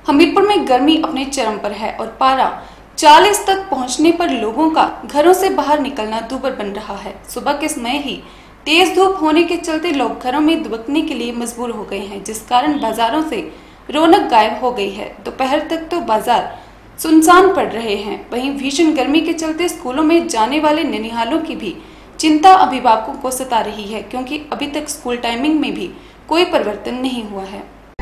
हमीरपुर में गर्मी अपने चरम पर है और पारा 40 तक पहुंचने पर लोगों का घरों से बाहर निकलना दूभर बन रहा है। सुबह के समय ही तेज धूप होने के चलते लोग घरों में दुबकने के लिए मजबूर हो गए हैं, जिस कारण बाजारों से रौनक गायब हो गई है। दोपहर तक तो बाजार सुनसान पड़ रहे हैं। वहीं भीषण गर्मी के चलते स्कूलों में जाने वाले ननिहालों की भी चिंता अभिभावकों को सता रही है, क्योंकि अभी तक स्कूल टाइमिंग में भी कोई परिवर्तन नहीं हुआ है।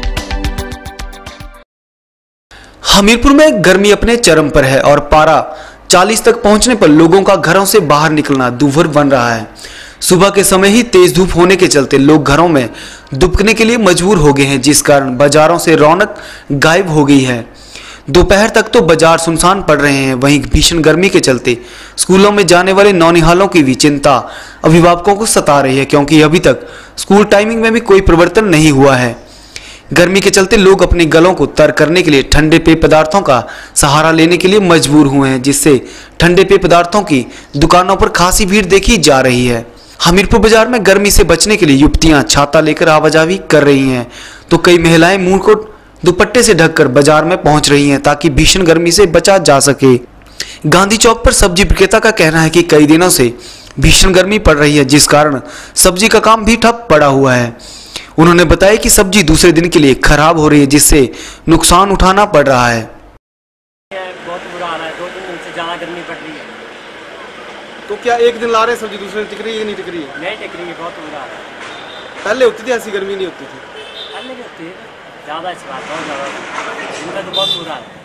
हमीरपुर में गर्मी अपने चरम पर है और पारा 40 तक पहुंचने पर लोगों का घरों से बाहर निकलना दूभर बन रहा है। सुबह के समय ही तेज धूप होने के चलते लोग घरों में दुबकने के लिए मजबूर हो गए हैं, जिस कारण बाजारों से रौनक गायब हो गई है। दोपहर तक तो बाजार सुनसान पड़ रहे हैं। वहीं भीषण गर्मी के चलते स्कूलों में जाने वाले नौनिहालों की भी चिंता अभिभावकों को सता रही है, क्योंकि अभी तक स्कूल टाइमिंग में भी कोई परिवर्तन नहीं हुआ है। गर्मी के चलते लोग अपने गलों को तर करने के लिए ठंडे पेय पदार्थों का सहारा लेने के लिए मजबूर हुए हैं, जिससे ठंडे पेय पदार्थों की दुकानों पर खासी भीड़ देखी जा रही है। हमीरपुर बाजार में गर्मी से बचने के लिए युवतियां छाता लेकर आवाजाही कर रही हैं, तो कई महिलाएं मुंह को दुपट्टे से ढककर बाजार में पहुंच रही हैं ताकि भीषण गर्मी से बचा जा सके। गांधी चौक पर सब्जी विक्रेता का कहना है कि कई दिनों से भीषण गर्मी पड़ रही है, जिस कारण सब्जी का काम भी ठप पड़ा हुआ है। उन्होंने बताया कि सब्जी दूसरे दिन के लिए खराब हो रही है, जिससे नुकसान उठाना पड़ रहा है। बहुत बुरा हाल है, 2-3 दिन से ज़्यादा गर्मी पड़ रही है। तो क्या एक दिन ला रहे हैं सब्जी, दूसरे दिन टिक रही है नहीं टिक रही है? नहीं टिक रही है, बहुत बुरा हाल है। पहले होती थी ऐसी गर्मी नहीं होती थी? पहले भी होती है, ज़्यादा इस बार बहुत ज़्यादा, इनका तो बहुत बुरा है।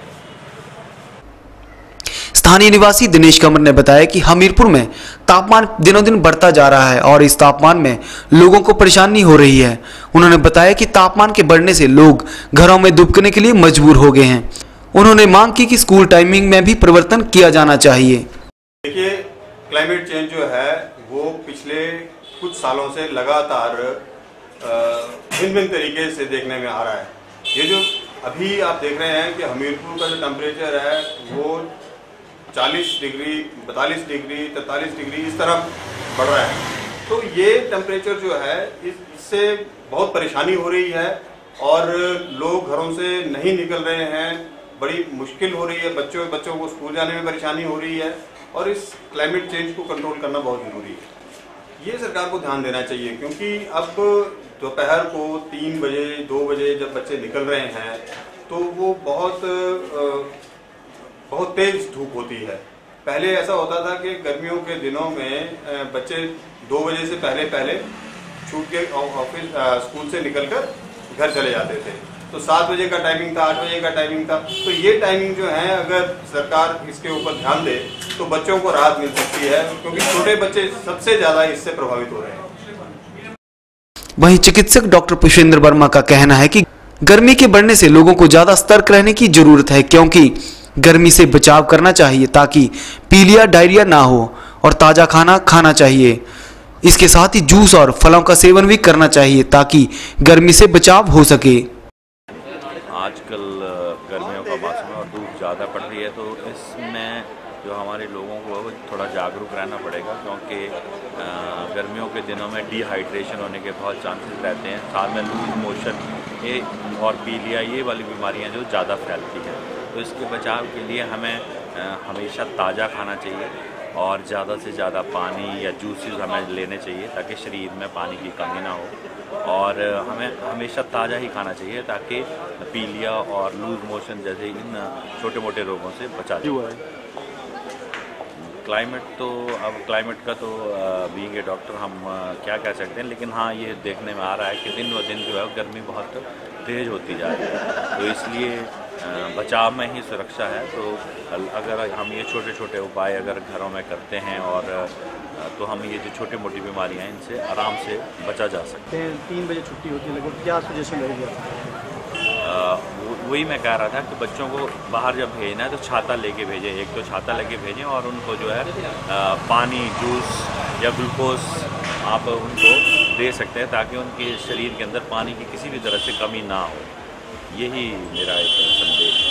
स्थानीय निवासी दिनेश कमर ने बताया कि हमीरपुर में तापमान दिनों दिन बढ़ता जा रहा है और इस तापमान में लोगों को परेशानी हो रही है। उन्होंने बताया कि तापमान के बढ़ने से लोग घरों में दुबकने के लिए मजबूर हो गए हैं। उन्होंने मांग की कि स्कूल टाइमिंग में भी परिवर्तन किया जाना चाहिए। देखिए, क्लाइमेट चेंज जो है वो पिछले कुछ सालों से लगातार भिन्न तरीके से देखने में आ रहा है। ये जो अभी आप देख रहे हैं कि हमीरपुर का जो टेम्परेचर है वो 40 डिग्री, 42 डिग्री, 43 डिग्री इस तरह बढ़ रहा है। तो ये टेम्परेचर जो है इससे बहुत परेशानी हो रही है और लोग घरों से नहीं निकल रहे हैं। बड़ी मुश्किल हो रही है, बच्चों को स्कूल जाने में परेशानी हो रही है और इस क्लाइमेट चेंज को कंट्रोल करना बहुत ज़रूरी है। ये सरकार को ध्यान देना चाहिए, क्योंकि अब दोपहर को 3 बजे 2 बजे जब बच्चे निकल रहे हैं तो वो बहुत तेज धूप होती है। पहले ऐसा होता था कि गर्मियों के दिनों में बच्चे 2 बजे से पहले छूट के ऑफिस स्कूल से निकलकर घर चले जाते थे। तो 7 बजे का टाइमिंग था, 8 बजे का टाइमिंग था। तो ये टाइमिंग जो है अगर सरकार इसके ऊपर ध्यान दे तो बच्चों को राहत मिल सकती है, क्योंकि छोटे बच्चे सबसे ज्यादा इससे प्रभावित हो रहे हैं। वहीं चिकित्सक डॉक्टर पुष्पेंद्र वर्मा का कहना है कि गर्मी के बढ़ने से लोगों को ज्यादा सतर्क रहने की जरूरत है, क्योंकि गर्मी से बचाव करना चाहिए ताकि पीलिया डायरिया ना हो और ताज़ा खाना खाना चाहिए। इसके साथ ही जूस और फलों का सेवन भी करना चाहिए ताकि गर्मी से बचाव हो सके। आजकल गर्मियों का मौसम है और धूप ज़्यादा पड़ रही है, तो इसमें जो हमारे लोगों को वो थोड़ा जागरूक रहना पड़ेगा, क्योंकि गर्मियों के दिनों में डिहाइड्रेशन होने के बहुत चांसेस रहते हैं। साथ में लूज मोशन ये और पीलिया ये वाली बीमारियां जो ज़्यादा फैलती हैं। तो इसके बचाव के लिए हमें हमेशा ताज़ा खाना चाहिए और ज़्यादा से ज़्यादा पानी या जूसेस हमें लेने चाहिए ताकि शरीर में पानी की कमी ना हो। और हमें हमेशा ताज़ा ही खाना चाहिए ताकि पीलिया और लूज मोशन जैसे इन छोटे मोटे रोगों से बचा जाए। क्लाइमेट का तो बीइंग ए डॉक्टर हम क्या कह सकते हैं, लेकिन हाँ ये देखने में आ रहा है कि दिन ब दिन जो है गर्मी बहुत तेज़ होती जा रही है। तो इसलिए बचाव में ही सुरक्षा है। तो अगर हम ये छोटे छोटे उपाय अगर घरों में करते हैं और तो हम ये जो छोटी मोटी बीमारियां हैं इनसे आराम से बचा जा सकते हैं। 3 बजे छुट्टी होती है, लगभग क्या सजेशन रहेगा? वही मैं कह रहा था कि बच्चों को बाहर जब भेजना है तो छाता लेके भेजें। एक तो छाता लेके भेजें और उनको जो है पानी, जूस या ग्लूकोज आप उनको दे सकते हैं ताकि उनके शरीर के अंदर पानी की किसी भी तरह से कमी ना हो। यही मेरा एक संदेश है।